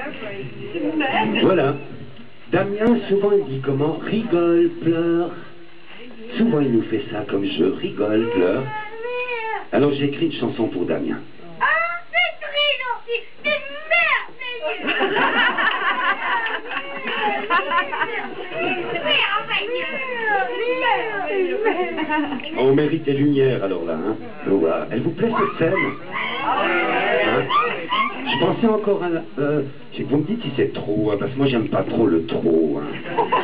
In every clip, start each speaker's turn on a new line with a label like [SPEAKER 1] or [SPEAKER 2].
[SPEAKER 1] Voilà. Damien, souvent il dit comment? Rigole, pleure. Souvent il nous fait ça comme jeu. Rigole, pleure. Alors j'ai écrit une chanson pour Damien.
[SPEAKER 2] Ah, c'est très gentil. C'est merveilleux.
[SPEAKER 1] On mérite des lumières alors là, hein. Voilà. Elle vous plaît cette scène? Hein? Je pensais encore à... vous me dites si c'est trop, hein, parce que moi j'aime pas trop le trop. Hein.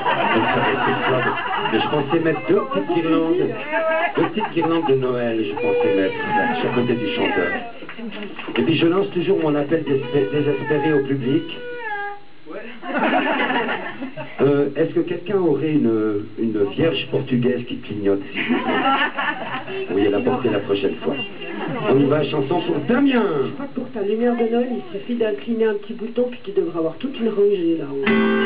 [SPEAKER 1] Mais je pensais mettre deux petites guirlandes de Noël, je pensais mettre là, sur côté du chanteur. Et puis je lance toujours mon appel désespéré au public. Est-ce que quelqu'un aurait une vierge portugaise qui clignote? Vous pourriez la porter la prochaine fois. On y va, chanson pour Damien.
[SPEAKER 3] Je crois que pour ta lumière de Noël, il suffit d'incliner un petit bouton, puis tu devrais avoir toute une rangée là-haut.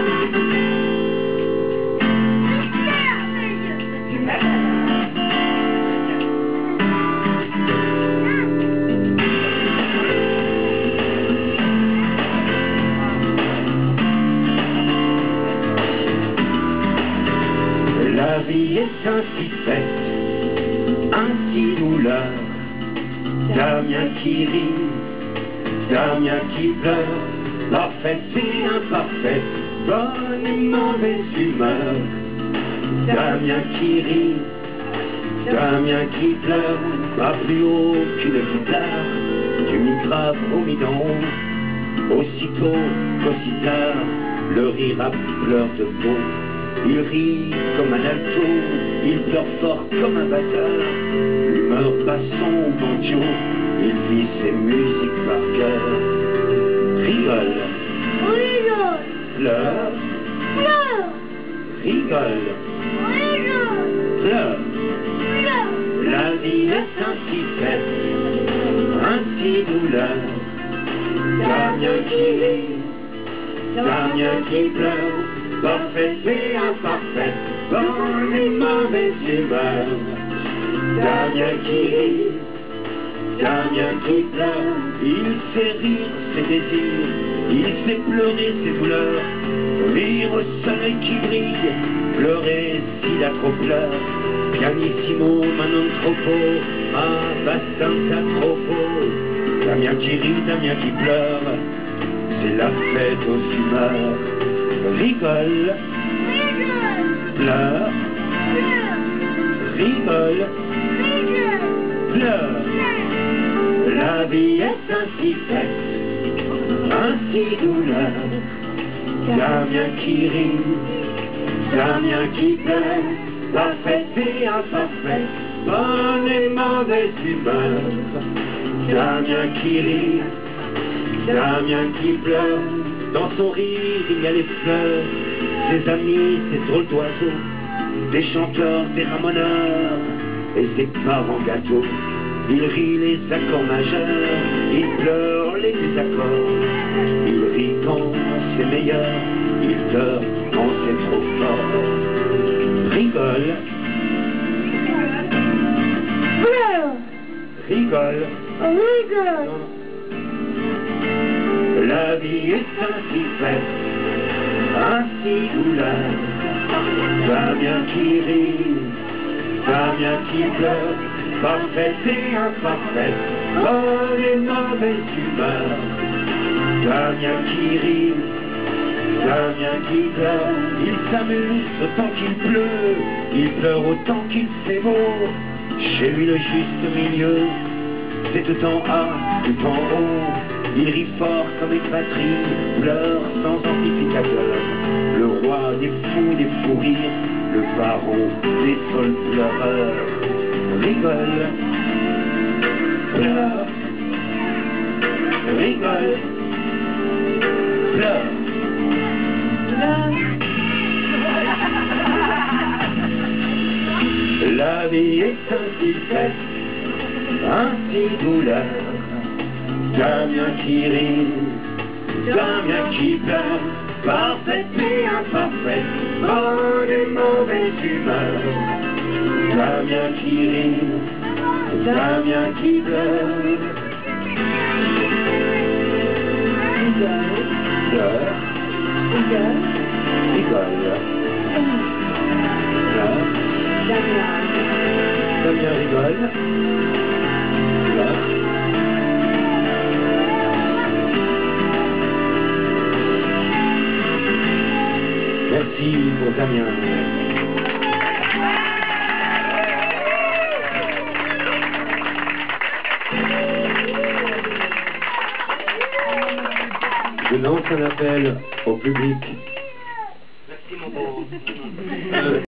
[SPEAKER 1] La vie est ainsi faite, ainsi douleur. Damien qui rit, Damien qui pleure, parfaite et imparfaite, bonne et mauvaise humeur. Damien qui rit, Damien qui pleure, pas plus haut qu'une guitare, du mi-grave au mi-d'en haut, aussitôt qu'aussi tard, le rire à pleurs de peau. Il rit comme un alto, il pleure fort comme un batteur, l'humeur basson ou banjo, il vit ses musiques par cœur. Rigole,
[SPEAKER 2] Rigole,
[SPEAKER 1] pleure,
[SPEAKER 2] pleure,
[SPEAKER 1] rigole,
[SPEAKER 2] rigole,
[SPEAKER 1] pleure.
[SPEAKER 2] pleure.
[SPEAKER 1] La vie est ainsi faite, ainsi douleur. Damien qui rit, Damien qui pleure, parfaite et imparfaite, bonne et mauvaise humeur. Damien qui rit, Damien qui pleure, il sait rire ses désirs, il sait pleurer ses douleurs, rire au soleil qui brille, pleurer s'il a trop peur. Pianissimo, manon troppo, abbastanza troppo. Damien qui rit, Damien qui pleure, c'est la fête aux humeurs. Rigole, pleure, rigole, pleure. La vie est ainsi faite, ainsi douleur. Damien qui rit, Damien qui pleure, parfaite et imparfaite, bonne et mauvaise humeur. Damien qui rit, Damien qui pleure, dans son rire il y a les fleurs, ses amis, ses drôles d'oiseaux, des chanteurs, des ramoneurs, et ses parents gâteaux. Il rit les accords majeurs, il pleure les désaccords, il rit quand c'est meilleur, il pleure quand c'est trop fort. Rigole,
[SPEAKER 2] Pleure,
[SPEAKER 1] rigole,
[SPEAKER 2] rigole.
[SPEAKER 1] la vie est ainsi faite, ainsi douleur. Damien qui rit, Damien qui pleure, parfaite et imparfaite, bonne et mauvaise humeur. Damien qui rit, Damien qui pleure, il s'amuse autant qu'il pleut, il pleure autant qu'il fait beau. Chez lui le juste milieu, c'est tout en A, tout en haut. Il rit fort comme une batterie, pleure sans amplificateur. Le roi des fous rires, le baron des folles pleureurs. Rigole, pleure, rigole, pleure. La vie est ainsi faite, ainsi douleur. Damien qui rit, Damien qui pleure, parfaite et imparfaite, bonne et mauvaise humeur. Damien qui rit, Damien qui pleure, pleure. rigole. Là. Damien rigole. Là. Merci pour Damien. Je lance un appel au public.
[SPEAKER 4] Merci mon beau.